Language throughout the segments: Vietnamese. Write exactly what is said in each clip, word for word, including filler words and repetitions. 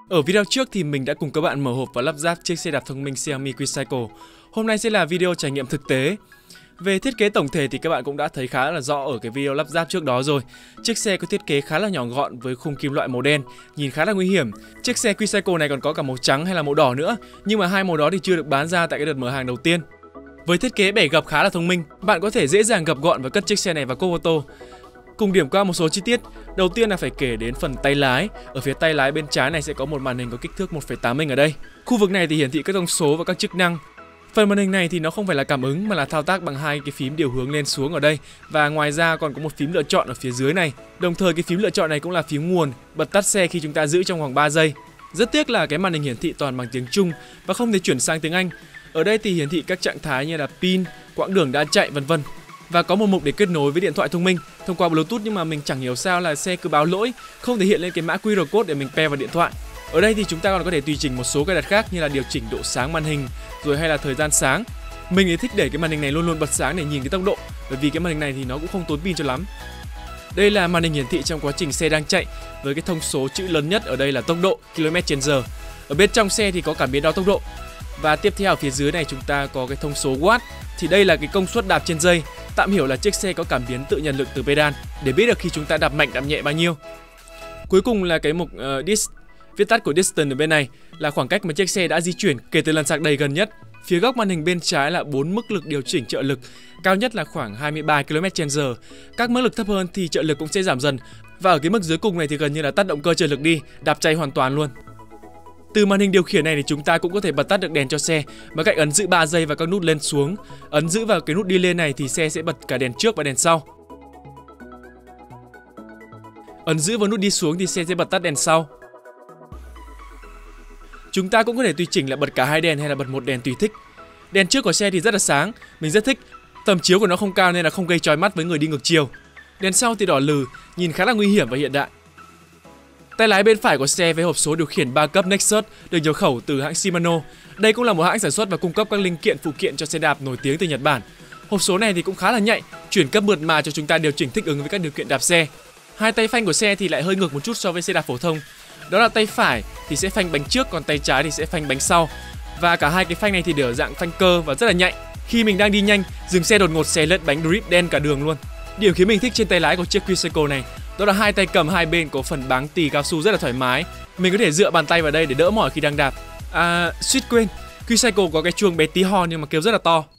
Ở video trước thì mình đã cùng các bạn mở hộp và lắp ráp chiếc xe đạp thông minh Xiaomi QCycle. Hôm nay sẽ là video trải nghiệm thực tế. Về thiết kế tổng thể thì các bạn cũng đã thấy khá là rõ ở cái video lắp ráp trước đó rồi. Chiếc xe có thiết kế khá là nhỏ gọn với khung kim loại màu đen, nhìn khá là nguy hiểm. Chiếc xe QCycle này còn có cả màu trắng hay là màu đỏ nữa, nhưng mà hai màu đó thì chưa được bán ra tại cái đợt mở hàng đầu tiên. Với thiết kế bẻ gập khá là thông minh, bạn có thể dễ dàng gập gọn và cất chiếc xe này vào cốp ô tô. Cùng điểm qua một số chi tiết. Đầu tiên là phải kể đến phần tay lái. Ở phía tay lái bên trái này sẽ có một màn hình có kích thước một phẩy tám inch ở đây. Khu vực này thì hiển thị các thông số và các chức năng. Phần màn hình này thì nó không phải là cảm ứng mà là thao tác bằng hai cái phím điều hướng lên xuống ở đây. Và ngoài ra còn có một phím lựa chọn ở phía dưới này. Đồng thời cái phím lựa chọn này cũng là phím nguồn, bật tắt xe khi chúng ta giữ trong vòng ba giây. Rất tiếc là cái màn hình hiển thị toàn bằng tiếng Trung và không thể chuyển sang tiếng Anh. Ở đây thì hiển thị các trạng thái như là pin, quãng đường đã chạy vân vân. Và có một mục để kết nối với điện thoại thông minh thông qua Bluetooth, nhưng mà mình chẳng hiểu sao là xe cứ báo lỗi, không thể hiện lên cái mã quy rờ code để mình pair vào điện thoại. Ở đây thì chúng ta còn có thể tùy chỉnh một số cài đặt khác như là điều chỉnh độ sáng màn hình rồi hay là thời gian sáng. Mình thì thích để cái màn hình này luôn luôn bật sáng để nhìn cái tốc độ, bởi vì cái màn hình này thì nó cũng không tốn pin cho lắm. Đây là màn hình hiển thị trong quá trình xe đang chạy với cái thông số chữ lớn nhất ở đây là tốc độ ki lô mét trên giờ. Ở bên trong xe thì có cảm biến đo tốc độ. Và tiếp theo ở phía dưới này chúng ta có cái thông số watt, thì đây là cái công suất đạp trên giây. Tạm hiểu là chiếc xe có cảm biến tự nhận lực từ pedal để biết được khi chúng ta đạp mạnh đạp nhẹ bao nhiêu. Cuối cùng là cái mục uh, dis, viết tắt của distance ở bên này là khoảng cách mà chiếc xe đã di chuyển kể từ lần sạc đầy gần nhất. Phía góc màn hình bên trái là bốn mức lực điều chỉnh trợ lực, cao nhất là khoảng hai mươi ba ki lô mét trên giờ. Các mức lực thấp hơn thì trợ lực cũng sẽ giảm dần. Và ở cái mức dưới cùng này thì gần như là tắt động cơ trợ lực đi, đạp chay hoàn toàn luôn. Từ màn hình điều khiển này thì chúng ta cũng có thể bật tắt được đèn cho xe bằng cách ấn giữ ba giây và các nút lên xuống. Ấn giữ vào cái nút đi lên này thì xe sẽ bật cả đèn trước và đèn sau. Ấn giữ vào nút đi xuống thì xe sẽ bật tắt đèn sau. Chúng ta cũng có thể tùy chỉnh là bật cả hai đèn hay là bật một đèn tùy thích. Đèn trước của xe thì rất là sáng, mình rất thích. Tầm chiếu của nó không cao nên là không gây chói mắt với người đi ngược chiều. Đèn sau thì đỏ lừ, nhìn khá là nguy hiểm và hiện đại. Tay lái bên phải của xe với hộp số điều khiển ba cấp Nexus được nhập khẩu từ hãng Shimano. Đây cũng là một hãng sản xuất và cung cấp các linh kiện phụ kiện cho xe đạp nổi tiếng từ Nhật Bản. Hộp số này thì cũng khá là nhạy, chuyển cấp mượt mà cho chúng ta điều chỉnh thích ứng với các điều kiện đạp xe. Hai tay phanh của xe thì lại hơi ngược một chút so với xe đạp phổ thông. Đó là tay phải thì sẽ phanh bánh trước, còn tay trái thì sẽ phanh bánh sau. Và cả hai cái phanh này thì đều ở dạng phanh cơ và rất là nhạy. Khi mình đang đi nhanh, dừng xe đột ngột xé lết bánh grip đen cả đường luôn. Điểm khiến mình thích trên tay lái của chiếc QCycle này đó là hai tay cầm hai bên có phần báng tì cao su rất là thoải mái. Mình có thể dựa bàn tay vào đây để đỡ mỏi khi đang đạp. À, suýt quên, QCycle có cái chuông bé tí hon nhưng mà kêu rất là to.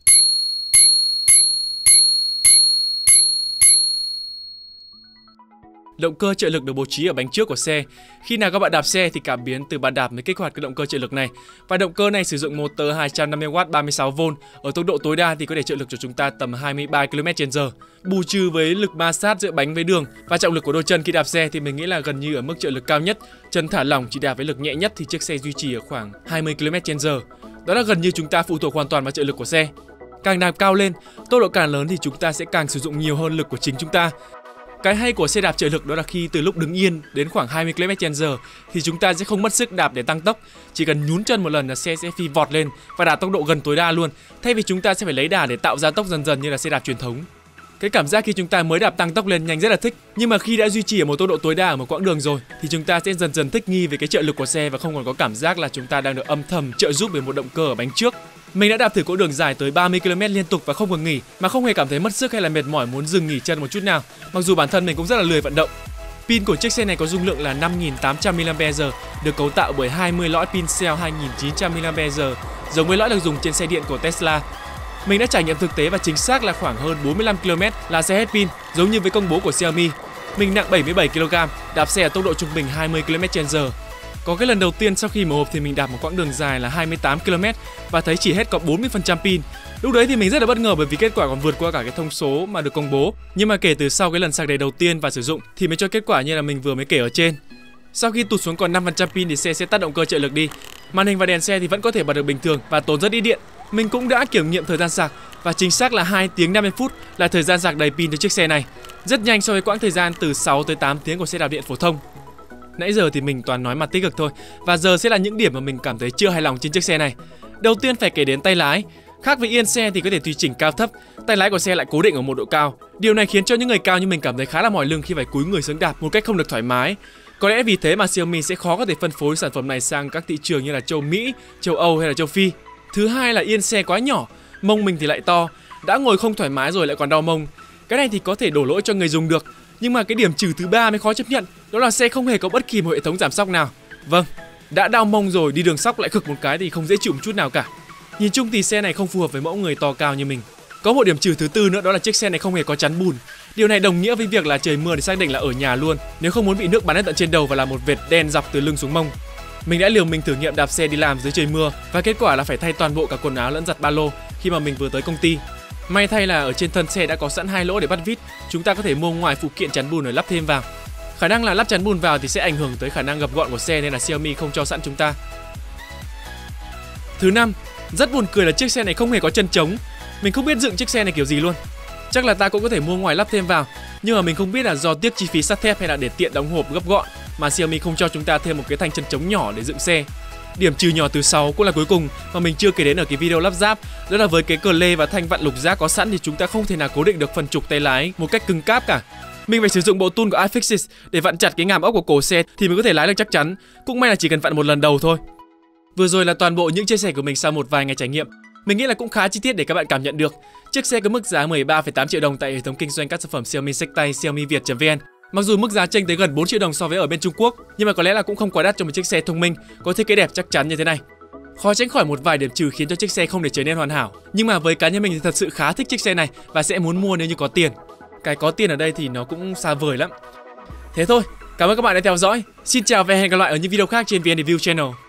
Động cơ trợ lực được bố trí ở bánh trước của xe. Khi nào các bạn đạp xe thì cảm biến từ bàn đạp mới kích hoạt cái động cơ trợ lực này. Và động cơ này sử dụng motor hai trăm năm mươi oát ba mươi sáu vôn. Ở tốc độ tối đa thì có thể trợ lực cho chúng ta tầm hai mươi ba ki lô mét trên giờ. Bù trừ với lực ma sát giữa bánh với đường và trọng lực của đôi chân khi đạp xe thì mình nghĩ là gần như ở mức trợ lực cao nhất. Chân thả lỏng chỉ đạp với lực nhẹ nhất thì chiếc xe duy trì ở khoảng hai mươi ki lô mét trên giờ. Đó là gần như chúng ta phụ thuộc hoàn toàn vào trợ lực của xe. Càng đạp cao lên, tốc độ càng lớn thì chúng ta sẽ càng sử dụng nhiều hơn lực của chính chúng ta. Cái hay của xe đạp trợ lực đó là khi từ lúc đứng yên đến khoảng hai mươi ki lô mét trên giờ thì chúng ta sẽ không mất sức đạp để tăng tốc. Chỉ cần nhún chân một lần là xe sẽ phi vọt lên và đạt tốc độ gần tối đa luôn, thay vì chúng ta sẽ phải lấy đà để tạo ra tốc dần dần như là xe đạp truyền thống. Cái cảm giác khi chúng ta mới đạp tăng tốc lên nhanh rất là thích, nhưng mà khi đã duy trì ở một tốc độ tối đa ở một quãng đường rồi thì chúng ta sẽ dần dần thích nghi với cái trợ lực của xe và không còn có cảm giác là chúng ta đang được âm thầm trợ giúp bởi một động cơ ở bánh trước. Mình đã đạp thử quãng đường dài tới ba mươi ki lô mét liên tục và không ngừng nghỉ mà không hề cảm thấy mất sức hay là mệt mỏi muốn dừng nghỉ chân một chút nào. Mặc dù bản thân mình cũng rất là lười vận động. Pin của chiếc xe này có dung lượng là năm nghìn tám trăm mi li am pe giờ, được cấu tạo bởi hai mươi lõi pin cell hai nghìn chín trăm mi li am pe giờ, giống với lõi được dùng trên xe điện của Tesla. Mình đã trải nghiệm thực tế và chính xác là khoảng hơn bốn mươi lăm ki lô mét là xe hết pin, giống như với công bố của Xiaomi. Mình nặng bảy mươi bảy ki lô gam, đạp xe ở tốc độ trung bình hai mươi ki lô mét trên giờ. Có cái lần đầu tiên sau khi mở hộp thì mình đạp một quãng đường dài là hai mươi tám ki lô mét và thấy chỉ hết có bốn mươi phần trăm pin. Lúc đấy thì mình rất là bất ngờ bởi vì kết quả còn vượt qua cả cái thông số mà được công bố. Nhưng mà kể từ sau cái lần sạc đầy đầu tiên và sử dụng thì mới cho kết quả như là mình vừa mới kể ở trên. Sau khi tụt xuống còn năm phần trăm pin thì xe sẽ tắt động cơ trợ lực đi. Màn hình và đèn xe thì vẫn có thể bật được bình thường và tốn rất ít điện. Mình cũng đã kiểm nghiệm thời gian sạc và chính xác là hai tiếng năm mươi phút là thời gian sạc đầy pin cho chiếc xe này. Rất nhanh so với quãng thời gian từ sáu tới tám tiếng của xe đạp điện phổ thông. Nãy giờ thì mình toàn nói mặt tích cực thôi. Và giờ sẽ là những điểm mà mình cảm thấy chưa hài lòng trên chiếc xe này. Đầu tiên phải kể đến tay lái. Khác với yên xe thì có thể tùy chỉnh cao thấp, tay lái của xe lại cố định ở một độ cao. Điều này khiến cho những người cao như mình cảm thấy khá là mỏi lưng khi phải cúi người xuống đạp một cách không được thoải mái. Có lẽ vì thế mà Xiaomi sẽ khó có thể phân phối sản phẩm này sang các thị trường như là châu Mỹ, châu Âu hay là châu Phi. Thứ hai là yên xe quá nhỏ, mông mình thì lại to, đã ngồi không thoải mái rồi lại còn đau mông. Cái này thì có thể đổ lỗi cho người dùng được, nhưng mà cái điểm trừ thứ ba mới khó chấp nhận, đó là xe không hề có bất kỳ một hệ thống giảm xóc nào. Vâng, đã đau mông rồi đi đường sóc lại khực một cái thì không dễ chịu một chút nào cả. Nhìn chung thì xe này không phù hợp với mẫu người to cao như mình. Có một điểm trừ thứ tư nữa, đó là chiếc xe này không hề có chắn bùn. Điều này đồng nghĩa với việc là trời mưa thì xác định là ở nhà luôn, nếu không muốn bị nước bắn đến tận trên đầu và là một vệt đen dọc từ lưng xuống mông. Mình đã liều mình thử nghiệm đạp xe đi làm dưới trời mưa và kết quả là phải thay toàn bộ cả quần áo lẫn giặt ba lô khi mà mình vừa tới công ty. May thay là ở trên thân xe đã có sẵn hai lỗ để bắt vít, chúng ta có thể mua ngoài phụ kiện chắn bùn rồi lắp thêm vào. Khả năng là lắp chắn bùn vào thì sẽ ảnh hưởng tới khả năng gập gọn của xe nên là Xiaomi không cho sẵn chúng ta. Thứ năm, rất buồn cười là chiếc xe này không hề có chân trống. Mình không biết dựng chiếc xe này kiểu gì luôn. Chắc là ta cũng có thể mua ngoài lắp thêm vào, nhưng mà mình không biết là do tiếc chi phí sắt thép hay là để tiện đóng hộp gấp gọn mà Xiaomi không cho chúng ta thêm một cái thanh chân trống nhỏ để dựng xe. Điểm trừ nhỏ thứ sáu cũng là cuối cùng mà mình chưa kể đến ở cái video lắp ráp, đó là với cái cờ lê và thanh vặn lục giác có sẵn thì chúng ta không thể nào cố định được phần trục tay lái một cách cứng cáp cả. Mình phải sử dụng bộ tool của iFixit để vặn chặt cái ngàm ốc của cổ xe thì mới có thể lái được chắc chắn. Cũng may là chỉ cần vặn một lần đầu thôi. Vừa rồi là toàn bộ những chia sẻ của mình sau một vài ngày trải nghiệm. Mình nghĩ là cũng khá chi tiết để các bạn cảm nhận được. Chiếc xe có mức giá mười ba phẩy tám triệu đồng tại hệ thống kinh doanh các sản phẩm Xiaomi xách tay xiaomi việt chấm vn. Mặc dù mức giá chênh tới gần bốn triệu đồng so với ở bên Trung Quốc, nhưng mà có lẽ là cũng không quá đắt cho một chiếc xe thông minh có thiết kế đẹp chắc chắn như thế này. Khó tránh khỏi một vài điểm trừ khiến cho chiếc xe không thể trở nên hoàn hảo, nhưng mà với cá nhân mình thì thật sự khá thích chiếc xe này và sẽ muốn mua nếu như có tiền. Cái có tiền ở đây thì nó cũng xa vời lắm. Thế thôi, cảm ơn các bạn đã theo dõi. Xin chào và hẹn gặp lại ở những video khác trên vê en Review Channel.